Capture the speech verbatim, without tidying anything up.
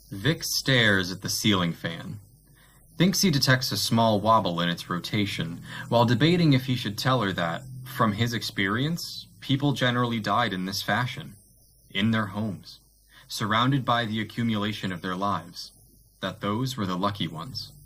Vic stares at the ceiling fan. Thinks he detects a small wobble in its rotation, while debating if he should tell her that, from his experience, people generally died in this fashion. In their homes. Surrounded by the accumulation of their lives. That those were the lucky ones.